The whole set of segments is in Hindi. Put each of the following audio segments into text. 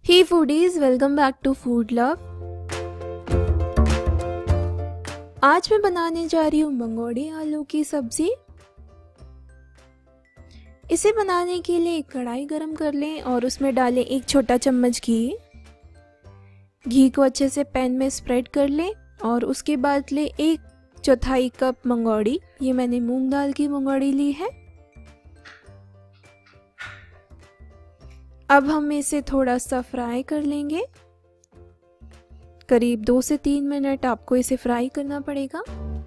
Hey foodies, welcome back to food love. आज मैं बनाने जा रही हूँ मंगोड़ी आलू की सब्जी। इसे बनाने के लिए एक कढ़ाई गरम कर लें और उसमें डालें 1 छोटा चम्मच घी। घी को अच्छे से पैन में स्प्रेड कर लें और उसके बाद लें 1/4 कप मंगोड़ी। ये मैंने मूंग दाल की मंगोड़ी ली है। अब हम इसे थोड़ा सा फ्राई कर लेंगे। करीब 2 से 3 मिनट आपको इसे फ्राई करना पड़ेगा।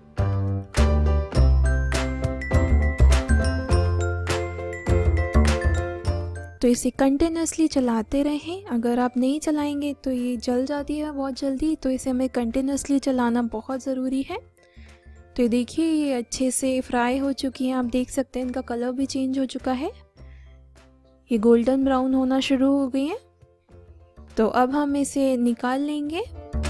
तो इसे कंटिन्यूसली चलाते रहें। अगर आप नहीं चलाएंगे तो ये जल जाती है बहुत जल्दी, तो इसे हमें कंटिन्यूसली चलाना बहुत ज़रूरी है। तो ये देखिए, ये अच्छे से फ्राई हो चुकी हैं। आप देख सकते हैं इनका कलर भी चेंज हो चुका है, ये गोल्डन ब्राउन होना शुरू हो गई है। तो अब हम इसे निकाल लेंगे।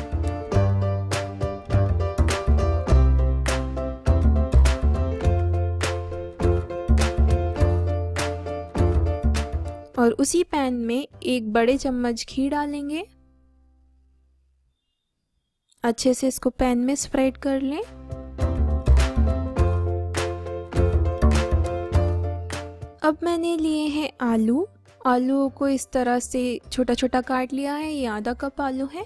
और उसी पैन में 1 बड़े चम्मच घी डालेंगे। अच्छे से इसको पैन में स्प्रेड कर लें। अब मैंने लिए हैं आलूओं को इस तरह से छोटा छोटा काट लिया है। ये आधा कप आलू है।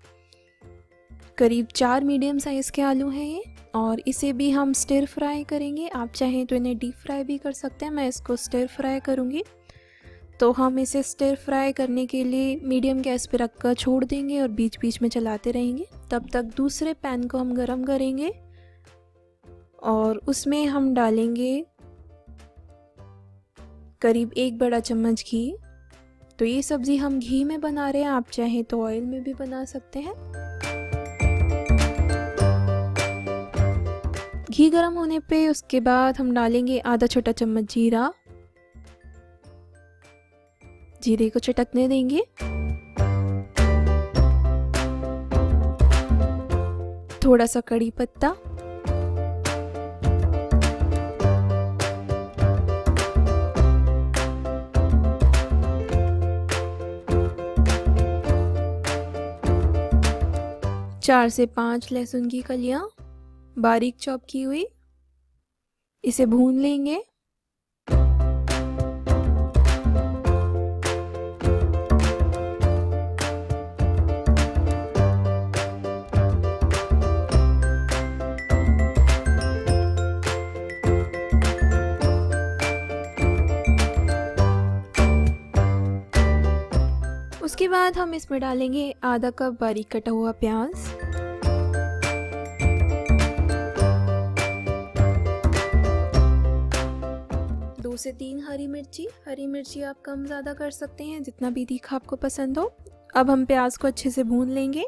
करीब 4 मीडियम साइज़ के आलू हैं ये। और इसे भी हम स्टिर फ्राई करेंगे। आप चाहें तो इन्हें डीप फ्राई भी कर सकते हैं। मैं इसको स्टिर फ्राई करूँगी। तो हम इसे स्टिर फ्राई करने के लिए मीडियम गैस पे रखकर छोड़ देंगे और बीच बीच में चलाते रहेंगे। तब तक दूसरे पैन को हम गरम करेंगे और उसमें हम डालेंगे करीब 1 बड़ा चम्मच घी। तो ये सब्ज़ी हम घी में बना रहे हैं, आप चाहें तो ऑयल में भी बना सकते हैं। घी गरम होने पे उसके बाद हम डालेंगे आधा छोटा चम्मच जीरा। जीरे को चटकने देंगे। थोड़ा सा कड़ी पत्ता, चार से 5 लहसुन की कलियां बारीक चॉप की हुई। इसे भून लेंगे। उसके बाद हम इसमें डालेंगे आधा कप बारीक कटा हुआ प्याज, 2 से 3 हरी मिर्ची आप कम ज़्यादा कर सकते हैं, जितना भी तीखा आपको पसंद हो। अब हम प्याज को अच्छे से भून लेंगे।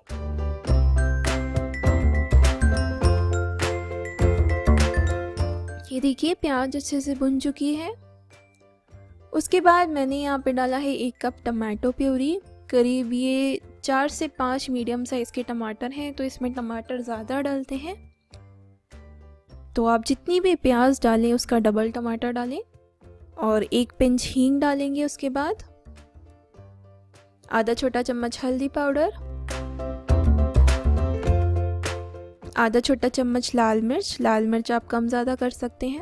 ये देखिए, प्याज अच्छे से भुन चुकी है। उसके बाद मैंने यहाँ पे डाला है 1 कप टमाटो प्यूरी। करीब ये 4 से 5 मीडियम साइज़ के टमाटर हैं, तो इसमें टमाटर ज़्यादा डालते हैं। तो आप जितनी भी प्याज डालें उसका डबल टमाटर डालें। और 1 पिंच हींग डालेंगे। उसके बाद आधा छोटा चम्मच हल्दी पाउडर, आधा छोटा चम्मच लाल मिर्च आप कम ज़्यादा कर सकते हैं।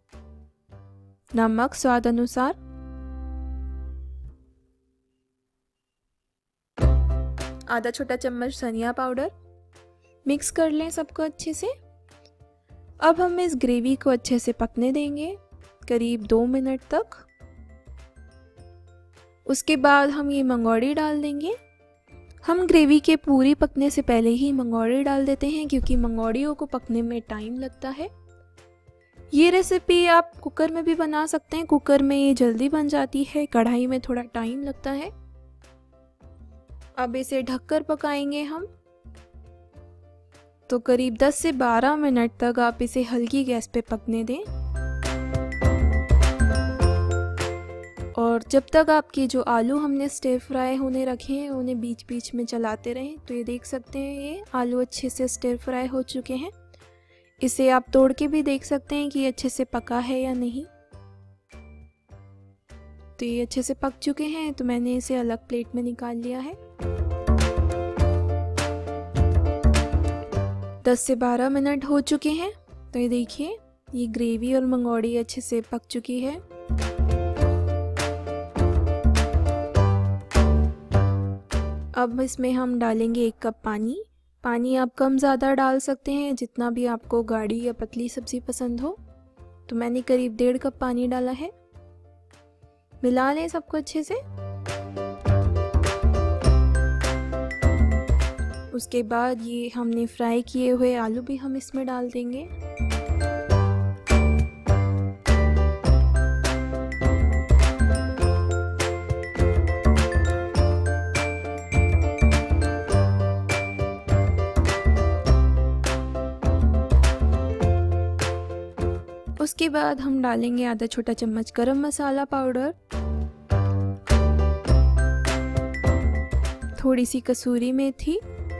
नमक स्वाद अनुसार, आधा छोटा चम्मच धनिया पाउडर। मिक्स कर लें सबको अच्छे से। अब हम इस ग्रेवी को अच्छे से पकने देंगे करीब 2 मिनट तक। उसके बाद हम ये मंगोड़ी डाल देंगे। हम ग्रेवी के पूरी पकने से पहले ही मंगोड़ी डाल देते हैं, क्योंकि मंगोड़ियों को पकने में टाइम लगता है। ये रेसिपी आप कुकर में भी बना सकते हैं। कुकर में ये जल्दी बन जाती है, कढ़ाई में थोड़ा टाइम लगता है। अब इसे ढककर पकाएंगे हम। तो करीब 10 से 12 मिनट तक आप इसे हल्की गैस पे पकने दें। और जब तक आपके जो आलू हमने स्टिर फ्राई होने रखे हैं उन्हें बीच बीच में चलाते रहें। तो ये देख सकते हैं, ये आलू अच्छे से स्टिर फ्राई हो चुके हैं। इसे आप तोड़ के भी देख सकते हैं कि ये अच्छे से पका है या नहीं। तो ये अच्छे से पक चुके हैं, तो मैंने इसे अलग प्लेट में निकाल लिया है। 10 से 12 मिनट हो चुके हैं। तो ये देखिए, ये ग्रेवी और मंगोड़ी अच्छे से पक चुकी है। अब इसमें हम डालेंगे 1 कप पानी। पानी आप कम ज़्यादा डाल सकते हैं, जितना भी आपको गाढ़ी या पतली सब्ज़ी पसंद हो। तो मैंने करीब 1.5 कप पानी डाला है। मिला लें सबको अच्छे से। उसके बाद ये हमने फ्राई किए हुए आलू भी हम इसमें डाल देंगे। उसके बाद हम डालेंगे आधा छोटा चम्मच गरम मसाला पाउडर, थोड़ी सी कसूरी मेथी,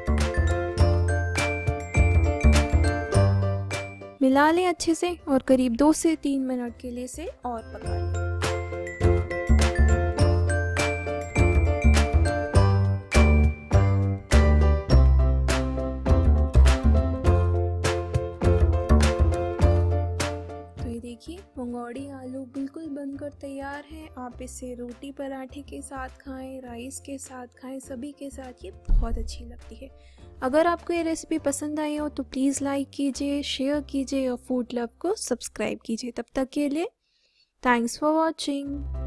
मिला लें अच्छे से और करीब 2 से 3 मिनट के लिए इसे और पका लें। देखिए, मंगोड़ी आलू बिल्कुल बनकर तैयार है। आप इसे रोटी पराठे के साथ खाएं, राइस के साथ खाएं, सभी के साथ ये बहुत अच्छी लगती है। अगर आपको ये रेसिपी पसंद आई हो तो प्लीज़ लाइक कीजिए, शेयर कीजिए और फूड लव को सब्सक्राइब कीजिए। तब तक के लिए थैंक्स फॉर वॉचिंग।